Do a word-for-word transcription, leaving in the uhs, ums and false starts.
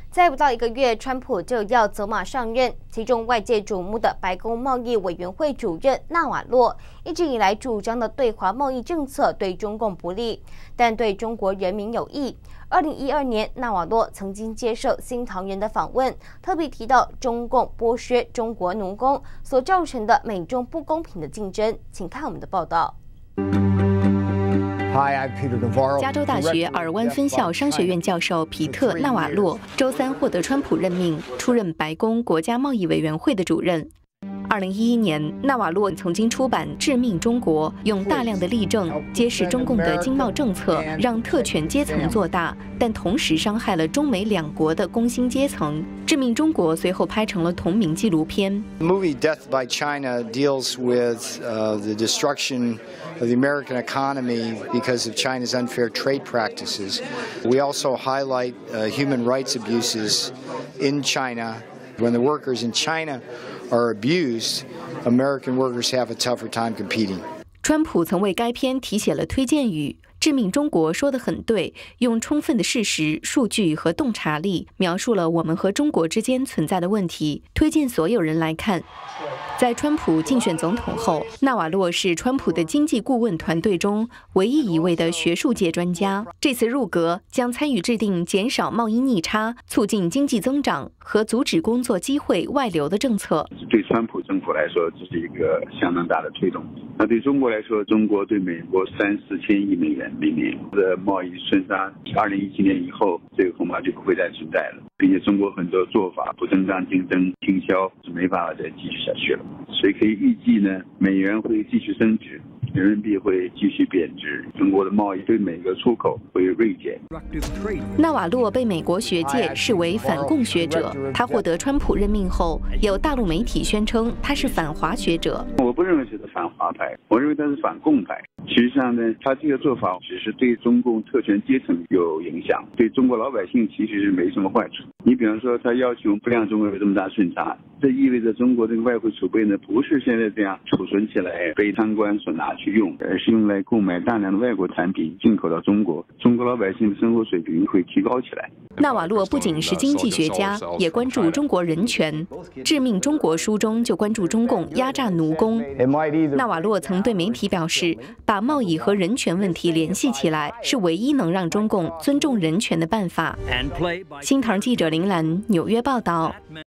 再不到一个月，川普就要走马上任。其中外界瞩目的白宫贸易委员会主任纳瓦洛，一直以来主张的对华贸易政策对中共不利，但对中国人民有益。二零一二年，纳瓦洛曾经接受《新唐人》的访问，特别提到中共剥削中国奴工所造成的美中不公平的竞争。请看我们的报道。 加州大学尔湾分校商学院教授皮特·纳瓦洛周三获得川普任命，出任白宫国家贸易委员会的主任。二零一一年，纳瓦洛曾经出版《致命中国》，用大量的例证揭示中共的经贸政策让特权阶层做大，但同时伤害了中美两国的工薪阶层。《致命中国》随后拍成了同名纪录片。 The movie Death by China deals with uh, the destruction of the American economy because of China's unfair trade practices. We also highlight uh, human rights abuses in China. When the workers in China are abused, American workers have a tougher time competing. 川普曾为该片题写了推荐语。致命中国说得很对，用充分的事实、数据和洞察力描述了我们和中国之间存在的问题，推荐所有人来看。在川普竞选总统后，纳瓦洛是川普的经济顾问团队中唯一一位的学术界专家。这次入阁将参与制定减少贸易逆差、促进经济增长和阻止工作机会外流的政策。 对川普政府来说，这是一个相当大的推动。那对中国来说，中国对美国三四千亿美元每年的贸易顺差，二零一七年以后，这个恐怕就不会再存在了。并且中国很多做法不正当竞争、倾销是没办法再继续下去了。所以可以预计呢，美元会继续升值，人民币会继续贬值，中国的贸易对美国出口会锐减。 纳瓦洛被美国学界视为反共学者，他获得川普任命后，有大陆媒体宣称他是反华学者。 我不认为他是反华派，我认为他是反共派。实际上呢，他这个做法只是对中共特权阶层有影响，对中国老百姓其实是没什么坏处。你比方说，他要求不让中国有这么大顺差，这意味着中国这个外汇储备呢，不是现在这样储存起来被贪官所拿去用，而是用来购买大量的外国产品进口到中国，中国老百姓的生活水平会提高起来。 纳瓦洛不仅是经济学家，也关注中国人权。《致命中国》书中就关注中共压榨奴工。纳瓦洛曾对媒体表示，把贸易和人权问题联系起来，是唯一能让中共尊重人权的办法。新唐记者林兰纽约报道。